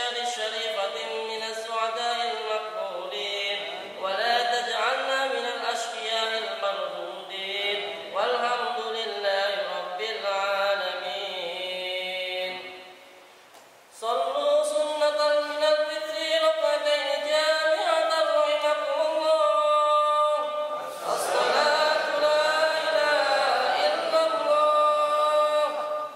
الأشجار الشريفة من السعداء المقبولين، ولا تجعلنا من الأشقياء المردودين، والحمد لله رب العالمين. صلوا سنة من الوتر ركعتين جامعة رحمكم الله. الصلاة لا إله إلا الله.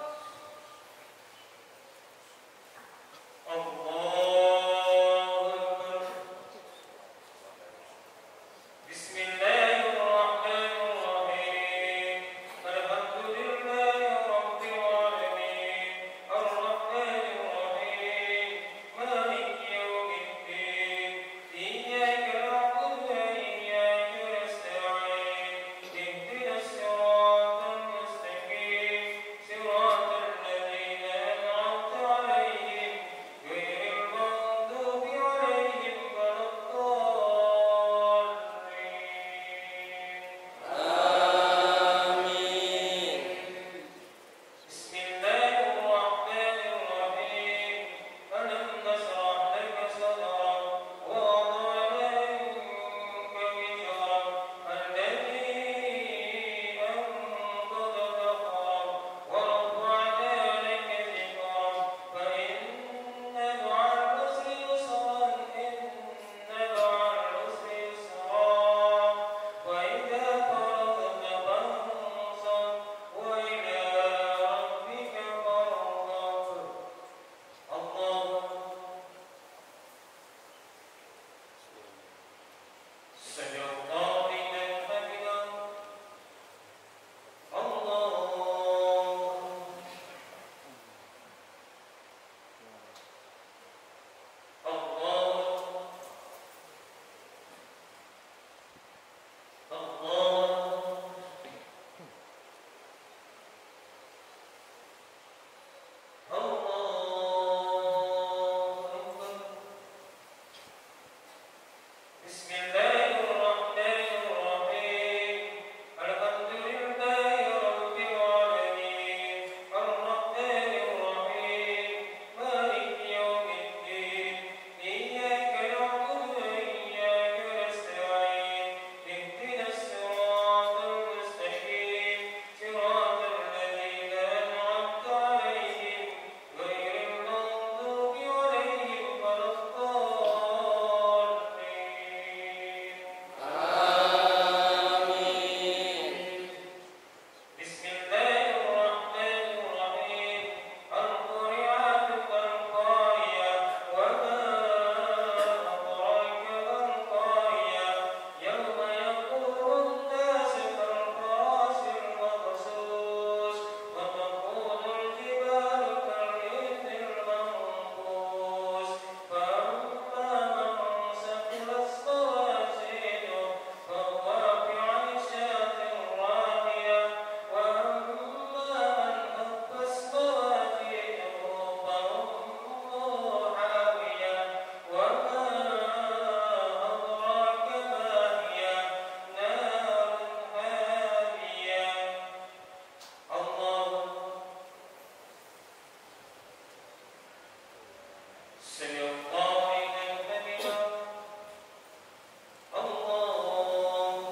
بسم الله الرحمن الرحيم. الحمد لله رب العالمين، الرحمن الرحيم، مالك يوم الدين. إياك نعبد وإياك نستعين، اهدنا الصراط المستقيم، صراط الذين أنعمت عليهم غير المغضوب عليهم ولا آمين. بسم الله الرحمن الرحيم. ألم نشرح لك صدرك ووضعنا عنك وزرك الذي أنقض ظهرك ورفعنا لك ذكرك فإن مع العسر يسرا إن مع العسر يسرا وإذا فرغت فانصب وإلى ربك فارغب. الله سمع الله لمن حمده. الله بسم الله الرحمن الرحيم. الحمد لله رب العالمين، الرحمن الرحيم، مالك يوم الدين. إياك نعبد وإياك نستعين، اهدنا الصراط المستقيم، صراط الذين أنعمت عليهم غير المغضوب عليهم ولا الضالين. آمين. بسم الله الرحمن الرحيم. القارعة القارعة وما أدراك ما القارعة يوم يكون الناس كالفراش المبثوث وتكون الجبال كالعهن المنفوش فأما من ثقلت موازينه فهو في عيشة راضية وأما من خفت موازينه فأمه حاوية وما أدراك ما هي نار حامية. الله سمع الله لمن حمده. الله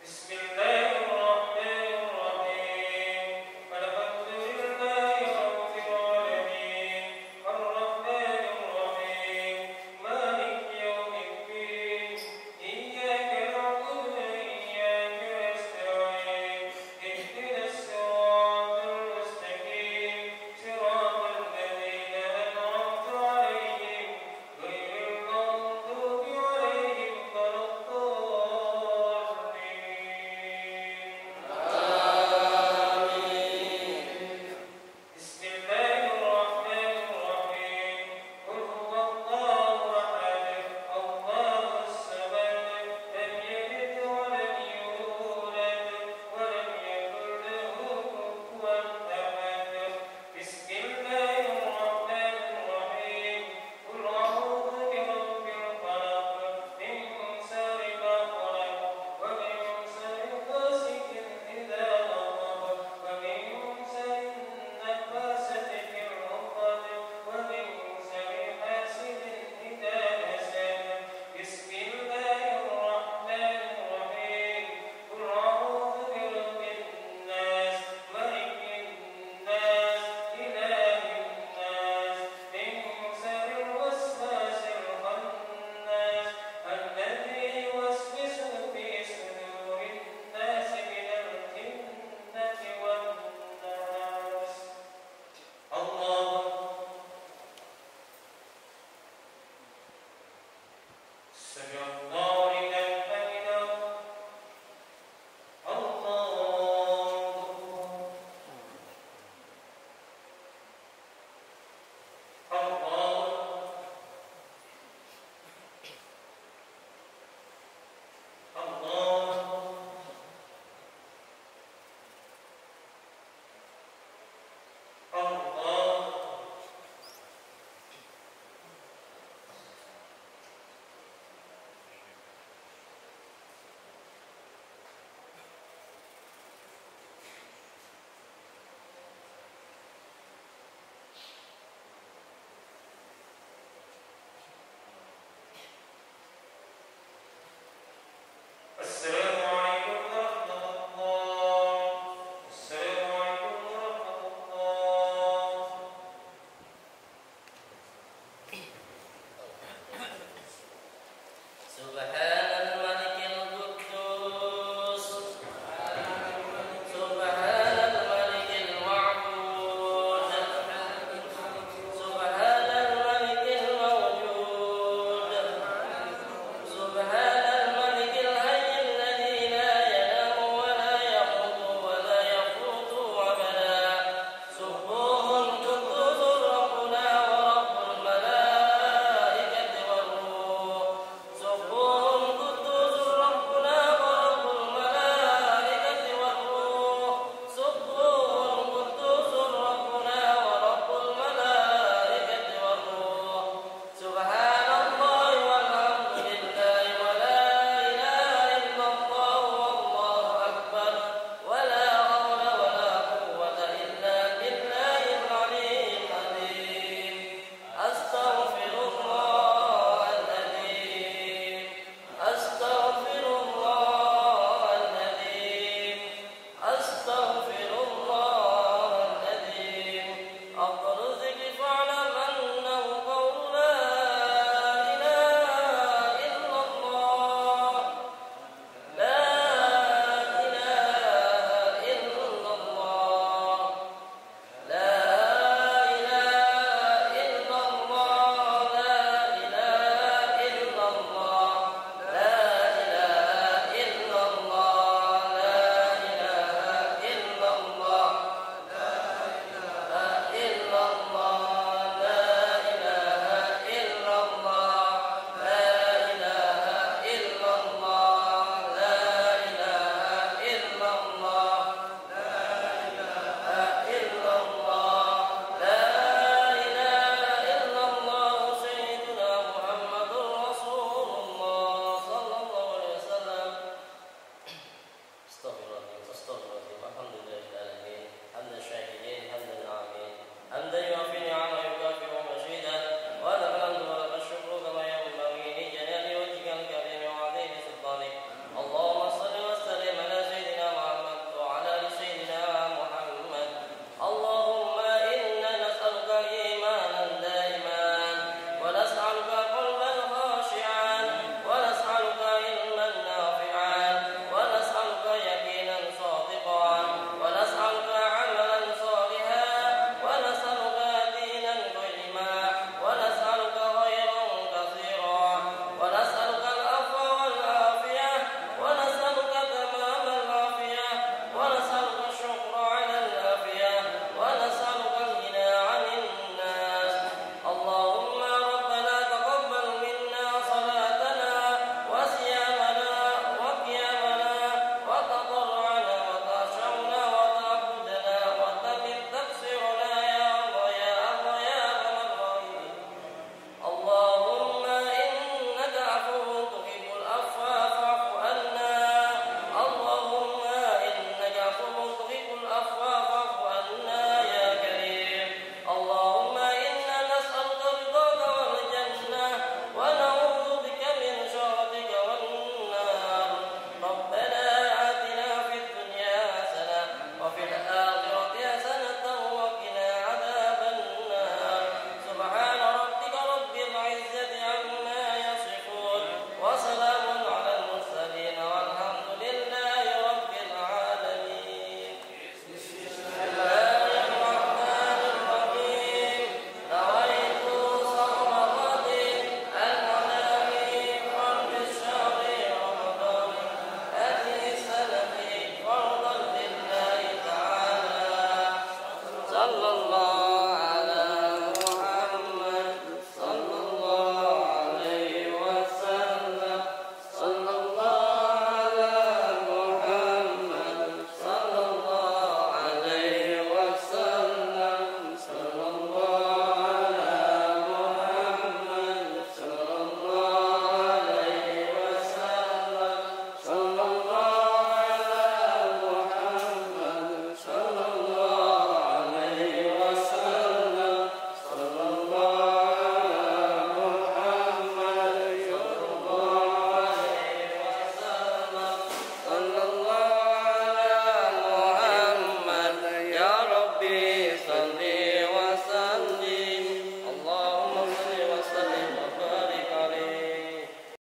بسم